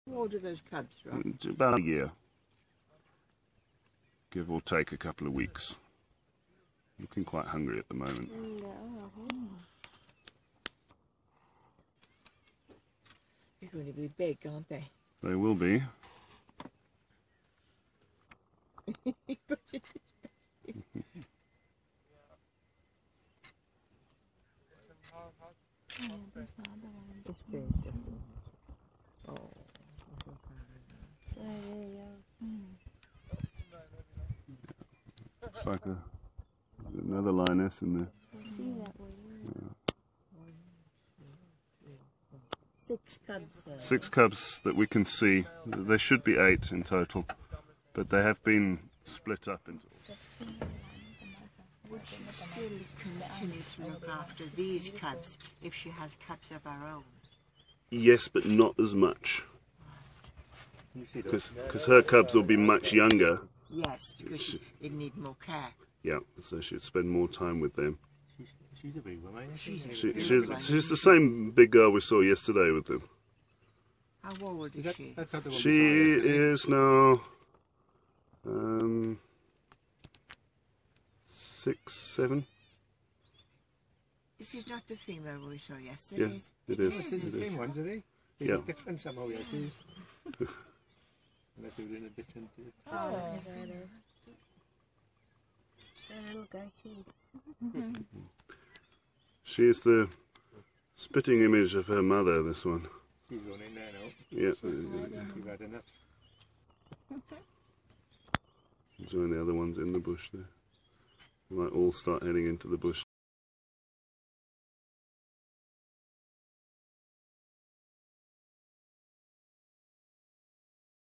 How old are those cubs, Rob? It's about a year. Give or take a couple of weeks. Looking quite hungry at the moment. They're going to be big, aren't they? They will be. It's very different. Oh. Looks like another lioness in there. See that one? Yeah. 6 cubs there. 6 cubs that we can see. There should be 8 in total, but they have been split up into. Would she still continue to look after these cubs if she has cubs of her own? Yes, but not as much. Because her cubs will be much younger. Yes, because it need more care. Yeah, so she'd spend more time with them. She's a big woman, isn't She's the same big girl we saw yesterday with them. How old is she? That's not the one we She saw yesterday. is now 6, 7. This is not the female we saw yesterday. Yeah, it is. It's the same ones, are they? They Yeah. look different somehow, yes. Unless they were in a different... Oh, there it is. Little goatee. She is the spitting image of her mother, this one. She's going in there now. Yeah. You've had enough. Join the other ones in the bush there. We might all start heading into the bush